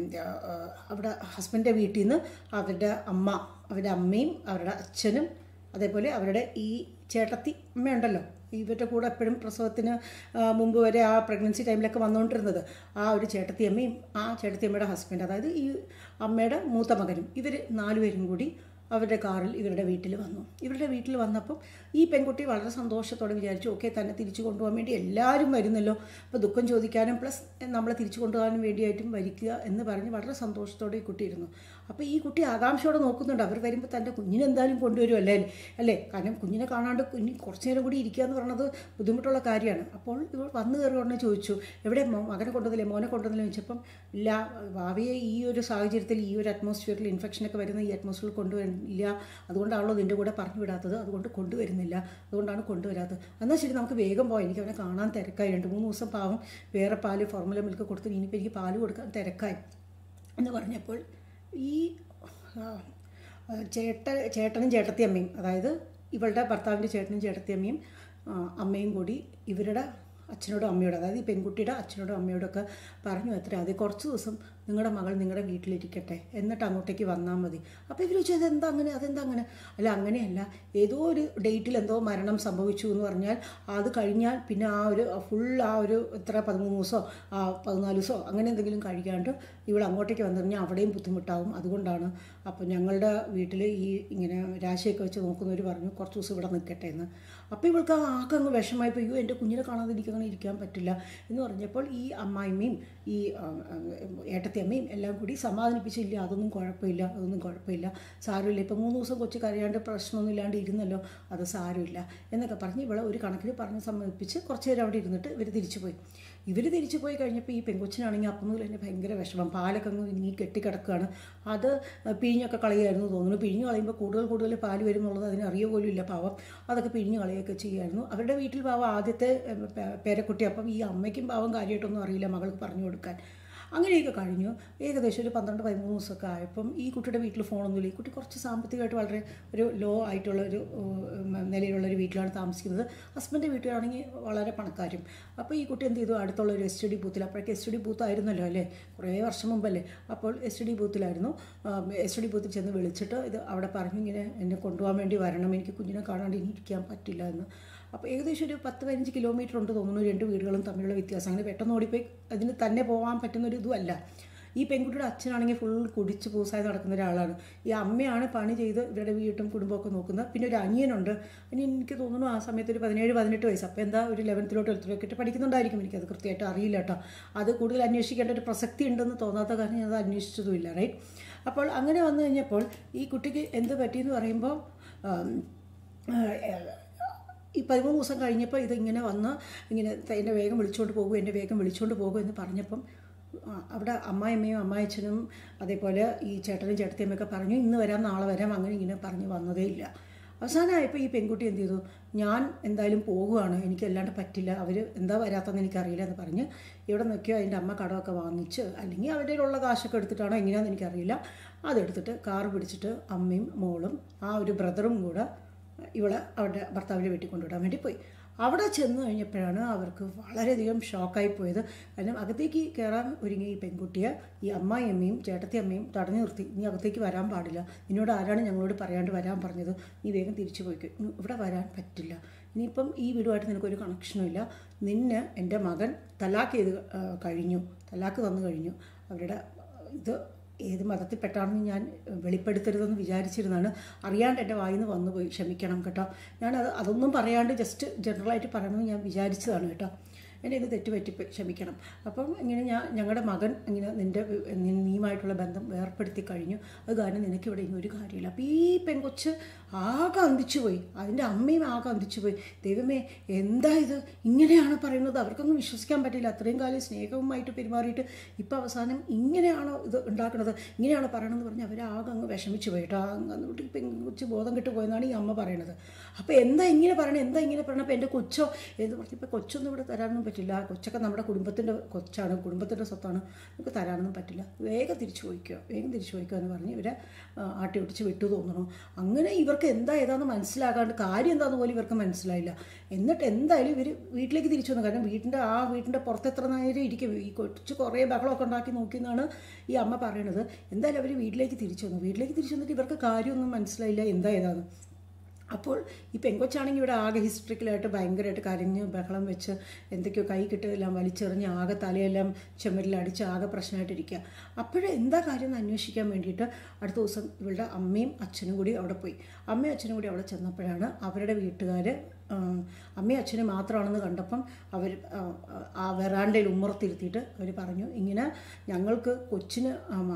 അവിടെ ഹസ്ബൻഡിൻ്റെ വീട്ടിൽ നിന്ന് അവരുടെ അമ്മ, അവരുടെ അമ്മയും അവരുടെ അച്ഛനും അതേപോലെ അവരുടെ ഈ ചേട്ടത്തി അമ്മയുണ്ടല്ലോ, ഇവരുടെ കൂടെ എപ്പോഴും പ്രസവത്തിന് മുമ്പ് വരെ ആ പ്രഗ്നൻസി ടൈമിലൊക്കെ വന്നുകൊണ്ടിരുന്നത് ആ ഒരു ചേട്ടത്തിയമ്മയും ആ ചേട്ടത്തിയമ്മയുടെ ഹസ്ബൻഡ്, അതായത് ഈ അമ്മയുടെ മൂത്ത മകനും, ഇവർ നാലുപേരും കൂടി അവരുടെ കാറിൽ ഇവരുടെ വീട്ടിൽ വന്നു. ഇവരുടെ വീട്ടിൽ വന്നപ്പം ഈ പെൺകുട്ടി വളരെ സന്തോഷത്തോടെ വിചാരിച്ചു ഓക്കെ തന്നെ തിരിച്ചു കൊണ്ടുപോകാൻ വേണ്ടി എല്ലാവരും വരുന്നല്ലോ, അപ്പോൾ ദുഃഖം ചോദിക്കാനും പ്ലസ് നമ്മളെ തിരിച്ചു കൊണ്ടുപോകാനും വേണ്ടിയായിട്ടും വരിക്കുക എന്ന് പറഞ്ഞ് വളരെ സന്തോഷത്തോടെ ഈ കുട്ടി ഇരുന്നു. അപ്പോൾ ഈ കുട്ടി ആകാംക്ഷയോടെ നോക്കുന്നുണ്ട്, അവർ വരുമ്പോൾ തൻ്റെ കുഞ്ഞിനെ എന്തായാലും കൊണ്ടുവരും അല്ലേ അല്ലേ കാരണം കുഞ്ഞിനെ കാണാണ്ട് കുഞ്ഞി കുറച്ച് നേരം കൂടി ഇരിക്കുക എന്ന് പറയുന്നത് ബുദ്ധിമുട്ടുള്ള കാര്യമാണ്. അപ്പോൾ ഇവർ വന്നു കയറി ഉടനെ ചോദിച്ചു എവിടെ മകനെ കൊണ്ടുവന്നില്ലേ, മോനെ കൊണ്ടുവന്നില്ലേ ചോദിച്ചപ്പം ഇല്ല, ഭാവിയെ ഈ ഒരു സാഹചര്യത്തിൽ ഈ ഒരു അറ്റ്മോസ്ഫിയറിൽ ഇൻഫെക്ഷനൊക്കെ വരുന്ന ഈ അറ്റ്മോസ്ഫിയറിൽ കൊണ്ടുവരുന്നില്ല, അതുകൊണ്ടാണല്ലോ നിൻ്റെ കൂടെ പറഞ്ഞു വിടാത്തത്, അതുകൊണ്ട് കൊണ്ടുവരുന്നില്ല, അതുകൊണ്ടാണ് കൊണ്ടുവരാത്തത്. എന്നാൽ ശരി നമുക്ക് വേഗം പോയി, എനിക്ക് അവനെ കാണാൻ തിരക്കായി, രണ്ട് മൂന്ന് ദിവസം പാവം വേറെ പാല് ഫോർമുല മിൽക്ക് കൊടുത്ത് ഇനിയിപ്പോൾ എനിക്ക് പാല് കൊടുക്കാൻ തിരക്കായി എന്ന് പറഞ്ഞപ്പോൾ ഈ ചേട്ട ചേട്ടനും ചേട്ടത്തിയമ്മയും, അതായത് ഇവളുടെ ഭർത്താവിൻ്റെ ചേട്ടനും ചേട്ടത്തിയമ്മയും അമ്മയും കൂടി ഇവരുടെ അച്ഛനോടും അമ്മയോടും, അതായത് ഈ പെൺകുട്ടിയുടെ അച്ഛനോടും അമ്മയോടൊക്കെ പറഞ്ഞു അത്ര അത് കുറച്ച് ദിവസം നിങ്ങളുടെ മകൾ നിങ്ങളുടെ വീട്ടിലിരിക്കട്ടെ, എന്നിട്ട് അങ്ങോട്ടേക്ക് വന്നാൽ മതി. അപ്പോൾ ഇവർ ചോദിച്ചാൽ അതെന്താ അങ്ങനെ, അതെന്താ അങ്ങനെ? അല്ല അങ്ങനെയല്ല, ഏതോ ഒരു ഡേറ്റിൽ എന്തോ മരണം സംഭവിച്ചു എന്ന് പറഞ്ഞാൽ അത് കഴിഞ്ഞാൽ പിന്നെ ആ ഒരു ഫുൾ ആ ഒരു എത്ര പതിമൂന്ന് ദിവസമോ ആ പതിനാല് ദിവസമോ അങ്ങനെ എന്തെങ്കിലും കഴിക്കാണ്ട് ഇവിടെ അങ്ങോട്ടേക്ക് വന്നു കഴിഞ്ഞാൽ അവിടെയും ബുദ്ധിമുട്ടാവും. അതുകൊണ്ടാണ് അപ്പോൾ ഞങ്ങളുടെ വീട്ടിൽ ഈ ഇങ്ങനെ രാശിയൊക്കെ വെച്ച് നോക്കുന്നവർ പറഞ്ഞു കുറച്ച് ദിവസം ഇവിടെ നിൽക്കട്ടെ എന്ന്. അപ്പോൾ ഇവൾക്ക് ആകെ അങ്ങ് വിഷമമായിപ്പോൾ, അയ്യോ എൻ്റെ കുഞ്ഞിനെ കാണാതിരിക്കാൻ അങ്ങനെ ഇരിക്കാൻ പറ്റില്ല എന്ന് പറഞ്ഞപ്പോൾ ഈ അമ്മായിമ്മയും ഈ ഏട്ടത്തിയമ്മയും എല്ലാം കൂടി സമാധാനിപ്പിച്ചില്ല, അതൊന്നും കുഴപ്പമില്ല, അതൊന്നും കുഴപ്പമില്ല, സാരമില്ല, ഇപ്പോൾ മൂന്ന് ദിവസം കൊച്ചു കരയാണ്ട് പ്രശ്നമൊന്നും ഇല്ലാണ്ട് ഇരുന്നല്ലോ, അത് സാരമില്ല എന്നൊക്കെ പറഞ്ഞ് ഇവളെ ഒരു കണക്കിന് പറഞ്ഞ് സമ്മതിപ്പിച്ച് കുറച്ച് നേരം അവിടെ ഇരുന്നിട്ട് ഇവർ തിരിച്ചു പോയി. ഇവർ തിരിച്ചു പോയി കഴിഞ്ഞപ്പോൾ ഈ പെങ്കൊച്ചിനാണെങ്കിൽ അപ്പം മുതൽ തന്നെ ഭയങ്കര വിഷമം, പാലൊക്കെ അങ്ങ് ഇനി കെട്ടിക്കിടക്കുകയാണ്. അത് പിഴിഞ്ഞൊക്കെ കളയായിരുന്നു തോന്നുന്നു. പിഴിഞ്ഞ് കളയുമ്പോൾ കൂടുതൽ കൂടുതൽ പാല് വരും എന്നുള്ളത് അതിന് അറിയ പോലും ഇല്ല പാവം. അതൊക്കെ പിഴിഞ്ഞ് കളയൊക്കെ ചെയ്യുമായിരുന്നു. അവരുടെ വീട്ടിൽ പാവം ആദ്യത്തെ പേരക്കുട്ടി, അപ്പം ഈ അമ്മയ്ക്കും പാവം കാര്യമായിട്ടൊന്നും അറിയില്ല മകൾക്ക് പറഞ്ഞു കൊടുക്കാൻ. അങ്ങനെയൊക്കെ കഴിഞ്ഞു. ഏകദേശം ഒരു പന്ത്രണ്ട് പതിമൂന്ന് ദിവസമൊക്കെ ആയപ്പം ഈ കുട്ടിയുടെ വീട്ടിൽ ഫോണൊന്നുമില്ല. ഈ കുട്ടി കുറച്ച് സാമ്പത്തികമായിട്ട് വളരെ ഒരു ലോ ആയിട്ടുള്ള ഒരു നിലയിലുള്ളൊരു വീട്ടിലാണ് താമസിക്കുന്നത്. ഹസ്ബൻഡ് വീട്ടിലാണെങ്കിൽ വളരെ പണക്കാരും. അപ്പോൾ ഈ കുട്ടി എന്ത് ചെയ്തു, അടുത്തുള്ള ഒരു എസ് ടി ഡി ബൂത്തിൽ, അപ്പോഴേക്ക് എസ് ടി ഡി ബൂത്ത് ആയിരുന്നല്ലോ അല്ലേ, കുറേ വർഷം മുമ്പല്ലേ, അപ്പോൾ എസ് ടി ഡി ബൂത്തിലായിരുന്നു. എസ് ടി ഡി ബൂത്തിൽ ചെന്ന് വിളിച്ചിട്ട് ഇത് അവിടെ പറഞ്ഞു ഇങ്ങനെ എന്നെ കൊണ്ടുപോകാൻ വേണ്ടി വരണം, എനിക്ക് കുഞ്ഞിനെ കാണാണ്ട് ഇനി ഇരിക്കാൻ പറ്റില്ല എന്ന്. അപ്പോൾ ഏകദേശം ഒരു പത്ത് പതിനഞ്ച് കിലോമീറ്റർ ഉണ്ട് തോന്നുന്നു രണ്ട് വീടുകളും തമ്മിലുള്ള വ്യത്യാസം. അങ്ങനെ പെട്ടെന്ന് ഓടിപ്പോയി അതിന് തന്നെ പോകാൻ പറ്റുന്നൊരു ഇതുമല്ല. ഈ പെൺകുട്ടിയുടെ അച്ഛനാണെങ്കിൽ ഫുൾ കുടിച്ച് പൂസായി നടക്കുന്ന ഒരാളാണ്. ഈ അമ്മയാണ് പണി ചെയ്ത് ഇവരുടെ വീട്ടും കുടുംബമൊക്കെ നോക്കുന്നത്. പിന്നെ ഒരു അനിയനുണ്ട്. അനിയൻ എനിക്ക് തോന്നുന്നു ആ സമയത്ത് ഒരു പതിനേഴ് പതിനെട്ട് വയസ്സ്. അപ്പോൾ എന്താ ഒരു ലെവൻത്തിലോ ട്വൽത്തിലോ ഒക്കെ പഠിക്കുന്നുണ്ടായിരിക്കും, എനിക്കത് കൃത്യമായിട്ട് അറിയില്ല കേട്ടോ. അത് കൂടുതൽ അന്വേഷിക്കേണ്ട ഒരു പ്രസക്തി ഉണ്ടെന്ന് തോന്നാത്ത കാരണം ഞാനത് അന്വേഷിച്ചതുമില്ല. റൈറ്റ്. അപ്പോൾ അങ്ങനെ വന്നു കഴിഞ്ഞപ്പോൾ ഈ കുട്ടിക്ക് എന്ത് പറ്റിയെന്ന് പറയുമ്പോൾ ഈ പതിമൂന്ന് ദിവസം കഴിഞ്ഞപ്പോൾ ഇതിങ്ങനെ വന്ന് ഇങ്ങനെ എന്നെ വേഗം വിളിച്ചുകൊണ്ട് പോകും, എന്നെ വേഗം വിളിച്ചുകൊണ്ട് പോകും എന്ന് പറഞ്ഞപ്പം അവിടെ അമ്മായിയമ്മയും അമ്മായച്ഛനും അതേപോലെ ഈ ചേട്ടനും ചേട്ടത്തിയമ്മയൊക്കെ പറഞ്ഞു ഇന്ന് വരാം നാളെ വരാം അങ്ങനെ ഇങ്ങനെ പറഞ്ഞ് വന്നതേ ഇല്ല. അവസാനമായപ്പോൾ ഈ പെൺകുട്ടി എന്ത് ചെയ്തു, ഞാൻ എന്തായാലും പോകുകയാണ്, എനിക്കല്ലാണ്ട് പറ്റില്ല, അവർ എന്താ വരാത്തതെന്ന് എനിക്കറിയില്ല എന്ന് പറഞ്ഞ് ഇവിടെ നിൽക്കുകയോ അതിൻ്റെ അമ്മ കടമൊക്കെ വാങ്ങിച്ച് അല്ലെങ്കിൽ അവരുടെ ഉള്ള കാശൊക്കെ എടുത്തിട്ടാണോ എങ്ങനെയാണെന്ന് എനിക്കറിയില്ല, അതെടുത്തിട്ട് കാർ പിടിച്ചിട്ട് അമ്മയും മോളും ആ ഒരു ബ്രദറും കൂടെ ഇവളെ അവരുടെ ഭർത്താവിൻ്റെ വീട്ടിൽ കൊണ്ടുവിടാൻ വേണ്ടി പോയി. അവിടെ ചെന്ന് കഴിഞ്ഞപ്പോഴാണ് അവർക്ക് വളരെയധികം ഷോക്കായി പോയത്. കാരണം അകത്തേക്ക് കയറാൻ ഒരുങ്ങിയ ഈ പെൺകുട്ടിയെ ഈ അമ്മായിയമ്മയും ചേട്ടത്തി അമ്മയും തടഞ്ഞു നിർത്തി, നീ അകത്തേക്ക് വരാൻ പാടില്ല, നിന്നോട് ആരാണ് ഞങ്ങളോട് പറയാണ്ട് വരാൻ പറഞ്ഞത്, നീ വേഗം തിരിച്ചു പോയിക്കോ, ഇവിടെ വരാൻ പറ്റില്ല, ഇനിയിപ്പം ഈ വീടുമായിട്ട് നിനക്കൊരു കണക്ഷനും ഇല്ല, നിന്നെ എൻ്റെ മകൻ തലാക്ക് ചെയ്ത് കഴിഞ്ഞു, തലാക്ക് തന്നു കഴിഞ്ഞു, അവരുടെ ഇത് ഏത് മതത്തിൽപ്പെട്ടാണെന്ന് ഞാൻ വെളിപ്പെടുത്തരുതെന്ന് വിചാരിച്ചിരുന്നാണ്, അറിയാണ്ട് എൻ്റെ വായിൽ നിന്ന് വന്നു പോയി, ക്ഷമിക്കണം കേട്ടോ. ഞാനത് അതൊന്നും പറയാണ്ട് ജസ്റ്റ് ജനറലായിട്ട് പറയണമെന്ന് ഞാൻ വിചാരിച്ചതാണ് കേട്ടോ. എൻ്റെ ഇത് തെറ്റുപറ്റിപ്പോയി, ക്ഷമിക്കണം. അപ്പം ഇങ്ങനെ ഞാൻ ഞങ്ങളുടെ മകൻ ഇങ്ങനെ നിൻ്റെ നീയുമായിട്ടുള്ള ബന്ധം വേർപ്പെടുത്തി കഴിഞ്ഞു, അത് കാരണം നിനക്കിവിടെ ഇനി ഒരു കാര്യമില്ല. അപ്പോൾ ഈ പെൺകൊച്ച് ആകെ അന്തിച്ചു പോയി, അതിൻ്റെ അമ്മയും ആകെ അന്തിച്ചു പോയി. ദൈവമേ എന്താ ഇത്, ഇങ്ങനെയാണ് പറയുന്നത്, അവർക്കൊന്നും വിശ്വസിക്കാൻ പറ്റില്ല. അത്രയും കാലം സ്നേഹവുമായിട്ട് പെരുമാറിയിട്ട് ഇപ്പം അവസാനം ഇങ്ങനെയാണോ ഇത് ഉണ്ടാക്കുന്നത്, ഇങ്ങനെയാണോ പറയണമെന്ന് പറഞ്ഞ് അവരാകെ അങ്ങ് വിഷമിച്ചു പോയി കേട്ടോ. അങ്ങോട്ട് ഈ പെൺകൊച്ച് ബോധം കെട്ട് പോയെന്നാണ് ഈ അമ്മ പറയണത്. അപ്പോൾ എന്താ ഇങ്ങനെ പറയണേ, എന്താ ഇങ്ങനെ പറയണം, അപ്പോൾ എൻ്റെ കൊച്ചോ എന്ന് പറഞ്ഞ് ഇപ്പോൾ കൊച്ചൊന്നും ഇവിടെ തരാനൊന്നും പറ്റില്ല, കൊച്ചൊക്കെ നമ്മുടെ കുടുംബത്തിൻ്റെ കൊച്ചാണ്, കുടുംബത്തിൻ്റെ സ്വത്താണ്, നമുക്ക് തരാനൊന്നും പറ്റില്ല, വേഗം തിരിച്ചു പോയിക്കോ, വേഗം തിരിച്ചു പോയിക്കോ എന്ന് പറഞ്ഞ് ഇവരെ ആട്ടി ഒട്ടിച്ച് വിട്ടു തോന്നണു. അങ്ങനെ ഇവർക്ക് എന്താ ഏതാണെന്ന് മനസ്സിലാക്കാണ്ട് കാര്യം എന്താണെന്ന് പോലും ഇവർക്ക് മനസ്സിലായില്ല. എന്നിട്ട് എന്തായാലും ഇവർ വീട്ടിലേക്ക് തിരിച്ചു വന്നു. കാരണം വീട്ടിൻ്റെ ആ വീട്ടിൻ്റെ പുറത്ത് എത്ര നേരം ഇരിക്കും, ഈ കൊച്ചു കുറേ ബഹളമൊക്കെ ഉണ്ടാക്കി നോക്കിയെന്നാണ് ഈ അമ്മ പറയണത്. എന്തായാലും അവർ വീട്ടിലേക്ക് തിരിച്ചു വന്നു. വീട്ടിലേക്ക് തിരിച്ചു വന്നിട്ട് ഇവർക്ക് കാര്യമൊന്നും മനസ്സിലായില്ല എന്താ ഏതാന്ന്. അപ്പോൾ ഈ പെങ്കൊച്ചാണെങ്കിൽ ഇവിടെ ആകെ ഹിസ്റ്ററിക്കലായിട്ട് ഭയങ്കരമായിട്ട് കരഞ്ഞ് ബഹളം വെച്ച് എന്തൊക്കെയോ കൈ കിട്ടുകയെല്ലാം വലിച്ചെറിഞ്ഞ് ആകെ തലയെല്ലാം ചുമരിലടിച്ച് ആകെ പ്രശ്നമായിട്ടിരിക്കുക. അപ്പോഴേ എന്താ കാര്യം എന്ന് അന്വേഷിക്കാൻ വേണ്ടിയിട്ട് അടുത്ത ദിവസം ഇവളുടെ അമ്മയും അച്ഛനും കൂടി അവിടെ പോയി. അമ്മയും അച്ഛനും കൂടി അവിടെ ചെന്നപ്പോഴാണ് അവരുടെ വീട്ടുകാർ അമ്മയും അച്ഛനും മാത്രമാണെന്ന് കണ്ടപ്പം അവർ ആ വെറാണ്ടയിൽ ഉമ്മറത്തിരുത്തിയിട്ട് അവർ പറഞ്ഞു ഇങ്ങനെ ഞങ്ങൾക്ക് കൊച്ചിന്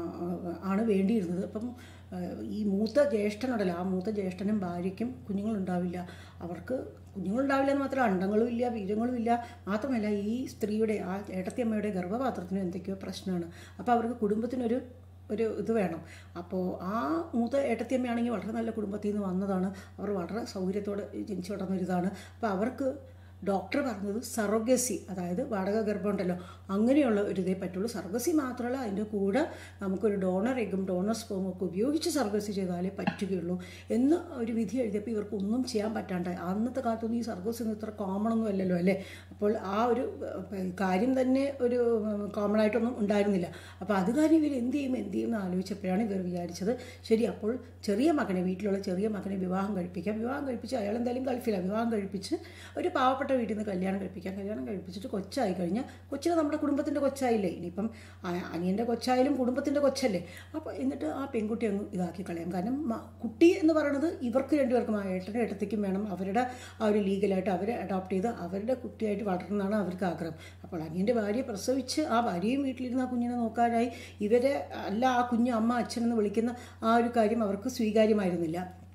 ആണ് വേണ്ടിയിരുന്നത്, അപ്പം ഈ മൂത്ത ജ്യേഷ്ഠനുണ്ടല്ലോ ആ മൂത്ത ജ്യേഷ്ഠനും ഭാര്യയ്ക്കും കുഞ്ഞുങ്ങളുണ്ടാവില്ല, അവർക്ക് കുഞ്ഞുങ്ങളുണ്ടാവില്ല എന്ന് മാത്രമല്ല അണ്ടങ്ങളും ഇല്ല വീര്യങ്ങളും ഇല്ല, മാത്രമല്ല ഈ സ്ത്രീയുടെ ആ ഏട്ടത്തിയമ്മയുടെ ഗർഭപാത്രത്തിനും എന്തൊക്കെയോ പ്രശ്നമാണ്, അപ്പോൾ അവർക്ക് കുടുംബത്തിനൊരു ഒരു ഇത് വേണം. അപ്പോൾ ആ മൂത്ത ഏട്ടത്തിയമ്മയാണെങ്കിൽ വളരെ നല്ല കുടുംബത്തിൽ നിന്ന് വന്നതാണ്, അവർ വളരെ സൗകര്യത്തോടെ ജനിച്ചു വളർന്നൊരിതാണ്. അപ്പോൾ അവർക്ക് ഡോക്ടർ പറഞ്ഞത് സറോഗസി, അതായത് വാടക ഗർഭം ഉണ്ടല്ലോ അങ്ങനെയുള്ള ഒരു ഇതേ പറ്റുള്ളൂ. സർഗസി മാത്രമല്ല, അതിൻ്റെ കൂടെ നമുക്കൊരു ഡോണർ എഗും ഡോണർ സ്പേമും ഒക്കെ ഉപയോഗിച്ച് സർഗസി ചെയ്താലേ പറ്റുകയുള്ളൂ എന്ന് ഒരു വിധി എഴുതിയപ്പോൾ ഇവർക്ക് ഒന്നും ചെയ്യാൻ പറ്റാണ്ടായി. അന്നത്തെ കാലത്തൊന്നും ഈ സർഗസി ഒന്നും ഇത്ര കോമൺ ഒന്നും അല്ലല്ലോ അല്ലേ. അപ്പോൾ ആ ഒരു കാര്യം തന്നെ ഒരു കോമൺ ആയിട്ടൊന്നും ഉണ്ടായിരുന്നില്ല. അപ്പോൾ അത് കാര്യം ഇവർ എന്ത് ചെയ്യും എന്ത് ചെയ്യും എന്ന് ആലോചിച്ചപ്പോഴാണ് ഇവർ വിചാരിച്ചത്, ശരി അപ്പോൾ ചെറിയ മകനെ, വീട്ടിലുള്ള ചെറിയ മകനെ വിവാഹം കഴിപ്പിക്കാം. വിവാഹം കഴിപ്പിച്ച് അയാൾ എന്തായാലും ഗൾഫിലാണ്, വിവാഹം കഴിപ്പിച്ച് ഒരു പാവപ്പെട്ട വീട്ടിൽ നിന്ന് കല്യാണം കഴിപ്പിക്കാം. കല്യാണം കഴിപ്പിച്ചിട്ട് കൊച്ചായി കഴിഞ്ഞാൽ കൊച്ചിന് നമ്മുടെ കുടുംബത്തിൻ്റെ കൊച്ചായില്ലേ, ഇനിയിപ്പം അനിയൻ്റെ കൊച്ചായാലും കുടുംബത്തിൻ്റെ കൊച്ചല്ലേ. അപ്പോൾ എന്നിട്ട് ആ പെൺകുട്ടി അങ്ങ് ഇതാക്കി കളയാം. കാരണം കുട്ടി എന്ന് പറയുന്നത് ഇവർക്ക് രണ്ടുപേർക്കും, ആ ഏട്ടനും ഏട്ടത്തേക്കും വേണം, അവരുടെ ആ ഒരു ലീഗലായിട്ട് അവരെ അഡോപ്റ്റ് ചെയ്ത് അവരുടെ കുട്ടിയായിട്ട് വളർത്തുന്നതാണ് അവർക്ക് ആഗ്രഹം. അപ്പോൾ അനിയൻ്റെ ഭാര്യ പ്രസവിച്ച് ആ ഭാര്യയും വീട്ടിലിരുന്ന് ആ കുഞ്ഞിനെ നോക്കാനായി ഇവരെ അല്ല ആ കുഞ്ഞ് അമ്മ അച്ഛനെന്ന് വിളിക്കുന്ന ആ ഒരു കാര്യം അവർക്ക് സ്വീകാര്യമായിരുന്നില്ല.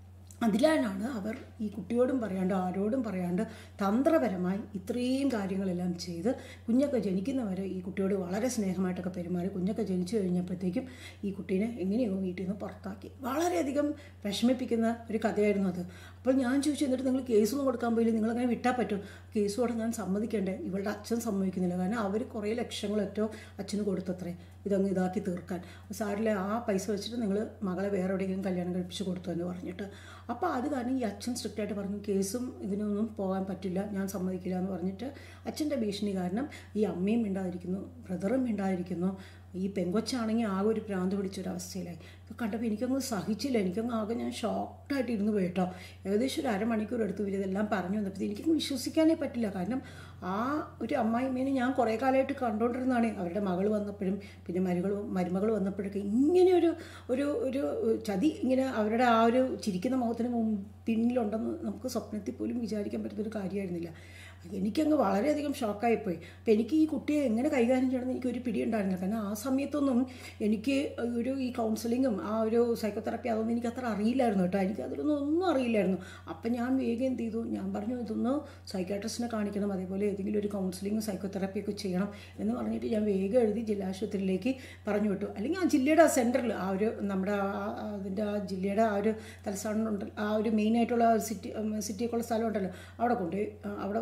അതിലാണ് അവർ ഈ കുട്ടിയോടും പറയാണ്ട് ആരോടും പറയാണ്ട് തന്ത്രപരമായി ഇത്രയും കാര്യങ്ങളെല്ലാം ചെയ്ത് കുഞ്ഞൊക്കെ ജനിക്കുന്നവരെ ഈ കുട്ടിയോട് വളരെ സ്നേഹമായിട്ടൊക്കെ പെരുമാറി കുഞ്ഞൊക്കെ ജനിച്ചു കഴിഞ്ഞപ്പോഴത്തേക്കും ഈ കുട്ടീനെ എങ്ങനെയോ വീട്ടിൽ നിന്ന് പുറത്താക്കി. വളരെയധികം വിഷമിപ്പിക്കുന്ന ഒരു കഥയായിരുന്നു അത്. അപ്പോൾ ഞാൻ ചോദിച്ചു, എന്നിട്ട് നിങ്ങൾ കേസൊന്നും കൊടുക്കാൻ പോയില്ല, നിങ്ങളങ്ങനെ വിട്ടാൽ പറ്റും? കേസോടെ ഞാൻ സമ്മതിക്കേണ്ടേ? ഇവളുടെ അച്ഛൻ സമ്മതിക്കുന്നില്ല. കാരണം അവർ കുറേ ലക്ഷങ്ങളൊറ്റോ അച്ഛന് കൊടുത്തത്രേ ഇതങ്ങ് ഇതാക്കി തീർക്കാൻ. സാറിലെ ആ പൈസ വെച്ചിട്ട് നിങ്ങൾ മകളെ വേറെ എവിടെയെങ്കിലും കല്യാണം കഴിപ്പിച്ച് കൊടുത്തു എന്ന് പറഞ്ഞിട്ട്. അപ്പോൾ അത് കാരണം ഈ അച്ഛൻ സ്ട്രിക്റ്റായിട്ട് പറഞ്ഞു, കേസും ഇതിനൊന്നും പോകാൻ പറ്റില്ല, ഞാൻ സമ്മതിക്കില്ല എന്ന് പറഞ്ഞിട്ട് അച്ഛൻ്റെ ഭീഷണി കാരണം ഈ അമ്മയും മിണ്ടാതിരിക്കുന്നു, ബ്രദറും മിണ്ടാതിരിക്കുന്നു. ഈ പെങ്കൊച്ചാണെങ്കിൽ ആകെ ഒരു ഭ്രാന്ത് പിടിച്ചൊരവസ്ഥയിലായി. ഇപ്പോൾ കണ്ടപ്പോൾ എനിക്കങ്ങ് സഹിച്ചില്ല, എനിക്കങ്ങ് ആകെ ഞാൻ ഷോക്ക്ഡായിട്ട് ഇരുന്ന് പോയിട്ടോ. ഏകദേശം ഒരു അരമണിക്കൂർ എടുത്തു ഇവരിതെല്ലാം പറഞ്ഞു വന്നപ്പോൾ എനിക്കങ്ങ് വിശ്വസിക്കാനേ പറ്റില്ല. കാരണം ആ ഒരു അമ്മായിമ്മേനെ ഞാൻ കുറേ കാലമായിട്ട് കണ്ടുകൊണ്ടിരുന്നതാണ്. അവരുടെ മകൾ വന്നപ്പോഴും പിന്നെ മരുകൾ മരുമകൾ വന്നപ്പോഴൊക്കെ ഇങ്ങനെ ഒരു ഒരു ഒരു ചതി ഇങ്ങനെ അവരുടെ ആ ഒരു ചിരിക്കുന്ന മുഖത്തിന് പിന്നിലുണ്ടെന്ന് നമുക്ക് സ്വപ്നത്തിൽ പോലും വിചാരിക്കാൻ പറ്റുന്നൊരു കാര്യമായിരുന്നില്ല. എനിക്കങ്ങ് വളരെയധികം ഷോക്കായിപ്പോയി. അപ്പോൾ എനിക്ക് ഈ കുട്ടിയെ എങ്ങനെ കൈകാര്യം ചെയ്യണമെന്ന് എനിക്കൊരു പിടി ഉണ്ടായിരുന്നില്ല. കാരണം ആ സമയത്തൊന്നും എനിക്ക് ഒരു ഈ കൗൺസിലിങ്ങും ആ ഒരു സൈക്കോതെറാപ്പി അതൊന്നും എനിക്ക് അത്ര അറിയില്ലായിരുന്നു കേട്ടോ. എനിക്ക് അതിലൊന്നും ഒന്നും അറിയില്ലായിരുന്നു. അപ്പം ഞാൻ വേഗം എന്ത് ചെയ്തു, ഞാൻ പറഞ്ഞു ഇതൊന്ന് സൈക്കാട്രിസ്റ്റിനെ കാണിക്കണം, അതേപോലെ ഏതെങ്കിലും ഒരു കൗൺസിലിങ്ങും സൈക്കോതെറാപ്പിയൊക്കെ ചെയ്യണം എന്ന് പറഞ്ഞിട്ട് ഞാൻ വേഗം എഴുതി ജില്ലാശുപത്രിയിലേക്ക് പറഞ്ഞു വിട്ടു. അല്ലെങ്കിൽ ആ ജില്ലയുടെ ആ സെൻറ്ററിൽ ആ ഒരു നമ്മുടെ അതിൻ്റെ ആ ജില്ലയുടെ ആ ഒരു തലസ്ഥാനം ഉണ്ട്, ആ ഒരു മെയിനായിട്ടുള്ള സിറ്റി സിറ്റിയൊക്കെ ഉള്ള സ്ഥലം ഉണ്ടല്ലോ, അവിടെ കൊണ്ടുപോയി അവിടെ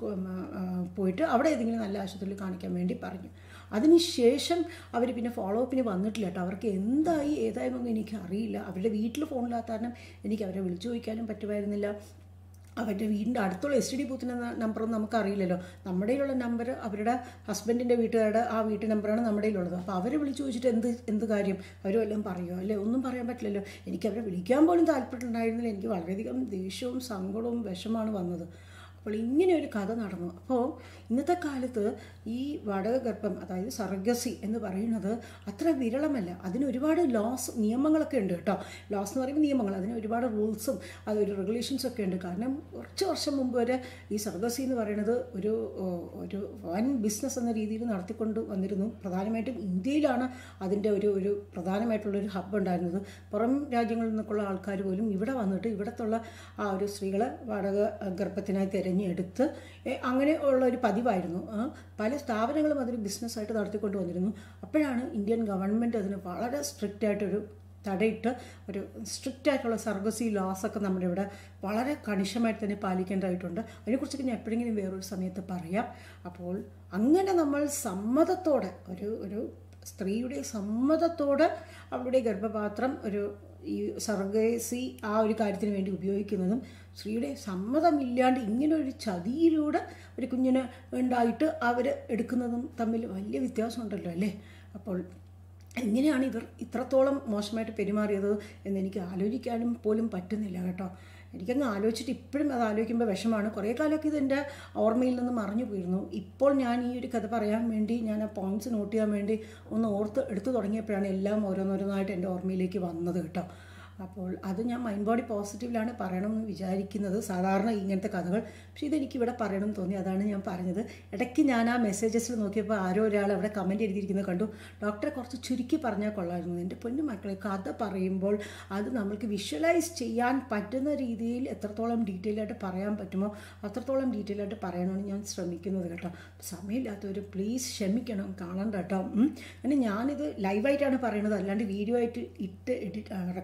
പോയിട്ട് അവിടെ ഏതെങ്കിലും നല്ല ആശുപത്രിയിൽ കാണിക്കാൻ വേണ്ടി പറഞ്ഞു. അതിനുശേഷം അവർ പിന്നെ ഫോളോ അപ്പിന് വന്നിട്ടില്ല കേട്ടോ. അവർക്ക് എന്തായി ഏതായെന്നൊന്നും എനിക്ക് അറിയില്ല. അവരുടെ വീട്ടിൽ ഫോണില്ലാത്ത കാരണം എനിക്ക് അവരെ വിളിച്ചു ചോദിക്കാനും പറ്റുമായിരുന്നില്ല. അവരുടെ വീടിൻ്റെ അടുത്തുള്ള എസ് ടി ഡി ബൂത്തിൻ്റെ നമ്പറൊന്നും നമുക്കറിയില്ലല്ലോ. നമ്മുടെ കയ്യിലുള്ള നമ്പർ അവരുടെ ഹസ്ബൻഡിൻ്റെ വീട്ടുകാരുടെ ആ വീട്ടു നമ്പറാണ് നമ്മുടെ കയ്യിലുള്ളത്. അപ്പോൾ അവരെ വിളിച്ച് ചോദിച്ചിട്ട് എന്ത് എന്ത് കാര്യം, അവർ വല്ലതും പറയുമോ അല്ലേ? ഒന്നും പറയാൻ പറ്റില്ലല്ലോ. എനിക്ക് അവരെ വിളിക്കാൻ പോലും താല്പര്യമുണ്ടായിരുന്നില്ല. എനിക്ക് വളരെയധികം ദേഷ്യവും സങ്കടവും വിഷമാണ് വന്നത്. അപ്പോൾ ഇങ്ങനെ ഒരു കഥ നടന്നു. അപ്പോൾ ഇന്നത്തെ കാലത്ത് ഈ വാടക ഗർഭം, അതായത് സർഗസി എന്ന് പറയുന്നത് അത്ര വിരളമല്ല. അതിന് ഒരുപാട് ലോസ് നിയമങ്ങളൊക്കെ ഉണ്ട് കേട്ടോ. ലോസ് എന്ന് പറയുമ്പോൾ നിയമങ്ങൾ, അതിന് ഒരുപാട് റൂൾസും അതൊരു റെഗുലേഷൻസ് ഒക്കെ ഉണ്ട്. കാരണം കുറച്ച് വർഷം മുമ്പ് വരെ ഈ സർഗസി എന്ന് പറയുന്നത് ഒരു ഒരു വൻ ബിസിനസ് എന്ന രീതിയിൽ നടത്തിക്കൊണ്ട് വന്നിരുന്നു. പ്രധാനമായിട്ടും ഇന്ത്യയിലാണ് അതിൻ്റെ ഒരു ഒരു പ്രധാനമായിട്ടുള്ളൊരു ഹബ്ബ് ഉണ്ടായിരുന്നത്. പുറം രാജ്യങ്ങളിൽ നിന്നൊക്കെയുള്ള ആൾക്കാർ പോലും ഇവിടെ വന്നിട്ട് ഇവിടത്തുള്ള ആ ഒരു സ്ത്രീകളെ വാടക ഗർഭത്തിനായി തിരഞ്ഞെടുത്ത് അങ്ങനെ ഉള്ള ഒരു പതിവായിരുന്നു. പല സ്ഥാപനങ്ങളും അതൊരു ബിസിനസ്സായിട്ട് നടത്തിക്കൊണ്ട് വന്നിരുന്നു. അപ്പോഴാണ് ഇന്ത്യൻ ഗവൺമെൻറ് അതിന് വളരെ സ്ട്രിക്റ്റ് ആയിട്ടൊരു തടയിട്ട് ഒരു സ്ട്രിക്റ്റ് ആയിട്ടുള്ള സർഗസി ലോസൊക്കെ നമ്മുടെ ഇവിടെ വളരെ കണിശമായിട്ട് തന്നെ പാലിക്കേണ്ടതായിട്ടുണ്ട്. അതിനെക്കുറിച്ചൊക്കെ ഞാൻ എപ്പോഴെങ്കിലും വേറൊരു സമയത്ത് പറയാം. അപ്പോൾ അങ്ങനെ നമ്മൾ സമ്മതത്തോടെ ഒരു ഒരു സ്ത്രീയുടെ സമ്മതത്തോടെ അവരുടെ ഗർഭപാത്രം ഒരു ഈ സർഗസി ആ ഒരു കാര്യത്തിന് വേണ്ടി ഉപയോഗിക്കുന്നതും സ്ത്രീയുടെ സമ്മതമില്ലാണ്ട് ഇങ്ങനെ ഒരു ചതിയിലൂടെ ഒരു കുഞ്ഞിന് ഉണ്ടായിട്ട് അവർ എടുക്കുന്നതും തമ്മിൽ വലിയ വ്യത്യാസമുണ്ടല്ലോ അല്ലേ. അപ്പോൾ എങ്ങനെയാണ് ഇവർ ഇത്രത്തോളം മോശമായിട്ട് പെരുമാറിയത് എന്നെനിക്ക് ആലോചിക്കാനും പോലും പറ്റുന്നില്ല കേട്ടോ. എനിക്കങ്ങ് ആലോചിച്ചിട്ട് ഇപ്പോഴും അത് ആലോചിക്കുമ്പോൾ വിഷമാണ്. കുറേ കാലമൊക്കെ ഇതെൻ്റെ ഓർമ്മയിൽ നിന്ന് മറഞ്ഞു പോയിരുന്നു. ഇപ്പോൾ ഞാൻ ഈ ഒരു കഥ പറയാൻ വേണ്ടി ഞാൻ ആ പോയിൻറ്റ്സ് നോട്ട് ചെയ്യാൻ വേണ്ടി ഒന്ന് ഓർത്ത് എടുത്തു തുടങ്ങിയപ്പോഴാണ് എല്ലാം ഓരോന്നോരോന്നായിട്ട് എൻ്റെ ഓർമ്മയിലേക്ക് വന്നത് കേട്ടോ. അപ്പോൾ അത് ഞാൻ മൈൻഡ് ബോഡി പോസിറ്റീവിലാണ് പറയണമെന്ന് വിചാരിക്കുന്നത് സാധാരണ ഇങ്ങനത്തെ കഥകൾ. പക്ഷേ ഇതെനിക്കിവിടെ പറയണമെന്ന് തോന്നി, അതാണ് ഞാൻ പറഞ്ഞത്. ഇടയ്ക്ക് ഞാൻ ആ മെസ്സേജസിൽ നോക്കിയപ്പോൾ ആരോ ഒരാൾ അവിടെ കമൻറ്റ് എഴുതിയിരിക്കുന്നത് കണ്ടു, ഡോക്ടറെ കുറച്ച് ചുരുക്കി പറഞ്ഞാൽ കൊള്ളായിരുന്നു. എൻ്റെ പൊന്നു മക്കളെ, കഥ പറയുമ്പോൾ അത് നമ്മൾക്ക് വിഷ്വലൈസ് ചെയ്യാൻ പറ്റുന്ന രീതിയിൽ എത്രത്തോളം ഡീറ്റെയിൽ ആയിട്ട് പറയാൻ പറ്റുമോ അത്രത്തോളം ഡീറ്റെയിൽ ആയിട്ട് പറയണമെന്ന് ഞാൻ ശ്രമിക്കുന്നത് കേട്ടോ. സമയമില്ലാത്തവർ പ്ലീസ് ക്ഷമിക്കണം, കാണണ്ട കേട്ടോ. അങ്ങനെ ഞാനിത് ലൈവായിട്ടാണ് പറയുന്നത്, അല്ലാണ്ട് വീഡിയോ ആയിട്ട് ഇട്ട് എഡിറ്റ് റെക്കോർഡ് ചെയ്ത്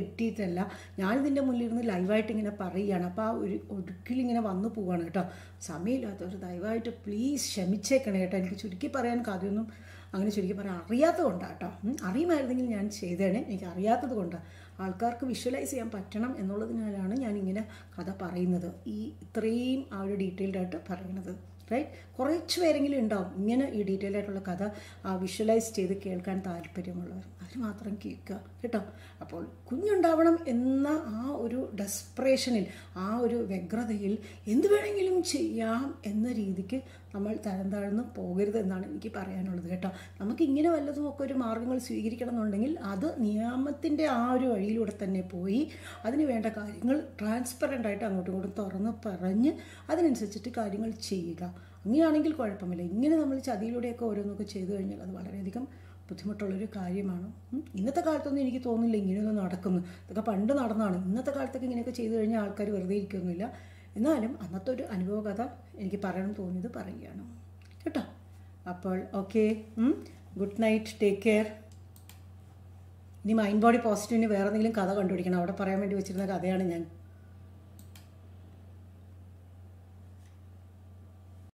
കെട്ടിയിട്ടല്ല, ഞാനിതിൻ്റെ മുന്നിലിരുന്ന് ലൈവായിട്ട് ഇങ്ങനെ പറയുകയാണ്. അപ്പോൾ ആ ഒരു ഒടുക്കിലിങ്ങനെ വന്നു പോവാണ് കേട്ടോ. സമയമില്ലാത്തവർ ദയവായിട്ട് പ്ലീസ് ക്ഷമിച്ചേക്കണേ കേട്ടോ. എനിക്ക് ചുരുക്കി പറയാൻ കഥയൊന്നും അങ്ങനെ ചുരുക്കി പറയാൻ അറിയാത്തത് കൊണ്ടാണ് കേട്ടോ. അറിയുമായിരുന്നെങ്കിൽ ഞാൻ ചെയ്തേനെ, എനിക്ക് അറിയാത്തത് കൊണ്ടാണ്. ആൾക്കാർക്ക് വിഷ്വലൈസ് ചെയ്യാൻ പറ്റണം എന്നുള്ളതിനാലാണ് ഞാനിങ്ങനെ കഥ പറയുന്നത്, ഈ ഇത്രയും ആ ഒരു ഡീറ്റെയിൽഡ് ആയിട്ട് പറയുന്നത്. റൈറ്റ്, കുറച്ച് പേരെങ്കിലും ഉണ്ടാവും ഇങ്ങനെ ഈ ഡീറ്റെയിൽ ആയിട്ടുള്ള കഥ വിഷ്വലൈസ് ചെയ്ത് കേൾക്കാൻ താല്പര്യമുള്ളവർ. അതിന് മാത്രം കേൾക്കുക കേട്ടോ. അപ്പോൾ കുഞ്ഞുണ്ടാവണം എന്ന ആ ഒരു ഡെസ്പറേഷനിൽ, ആ ഒരു വ്യഗ്രതയിൽ എന്ത് വേണമെങ്കിലും ചെയ്യാം എന്ന രീതിക്ക് നമ്മൾ തരം താഴ്ന്ന് പോകരുത് എന്നാണ് എനിക്ക് പറയാനുള്ളത് കേട്ടോ. നമുക്ക് ഇങ്ങനെ വല്ലതും ഒക്കെ ഒരു മാർഗ്ഗങ്ങൾ സ്വീകരിക്കണം എന്നുണ്ടെങ്കിൽ അത് നിയമത്തിൻ്റെ ആ ഒരു വഴിയിലൂടെ തന്നെ പോയി അതിന് വേണ്ട കാര്യങ്ങൾ ട്രാൻസ്പെറൻ്റ് ആയിട്ട് അങ്ങോട്ടും ഇങ്ങോട്ടും തുറന്ന് പറഞ്ഞ് അതിനനുസരിച്ചിട്ട് കാര്യങ്ങൾ ചെയ്യുക. അങ്ങനെയാണെങ്കിൽ കുഴപ്പമില്ല. ഇങ്ങനെ നമ്മൾ ചതിയിലൂടെയൊക്കെ ഓരോന്നൊക്കെ ചെയ്തു കഴിഞ്ഞാൽ അത് വളരെയധികം ബുദ്ധിമുട്ടുള്ളൊരു കാര്യമാണ്. ഇന്നത്തെ കാലത്തൊന്നും എനിക്ക് തോന്നുന്നില്ല ഇങ്ങനെയൊന്നും നടക്കുന്നു. ഇതൊക്കെ പണ്ട് നടന്നതാണ്. ഇന്നത്തെ കാലത്തൊക്കെ ഇങ്ങനെയൊക്കെ ചെയ്തു കഴിഞ്ഞാൽ ആൾക്കാർ വെറുതെ ഇരിക്കുകയൊന്നുമില്ല. എന്നാലും അന്നത്തെ ഒരു അനുഭവ കഥ എനിക്ക് പറയണം തോന്നിയത് പറയുകയാണ് കേട്ടോ. അപ്പോൾ okay, good night, take care. ഇനി മൈൻഡ് ബോഡി പോസിറ്റീവിന് വേറെ എന്തെങ്കിലും കഥ കണ്ടുപിടിക്കണം. അവിടെ പറയാൻ വേണ്ടി വെച്ചിരുന്ന കഥയാണ് ഞാൻ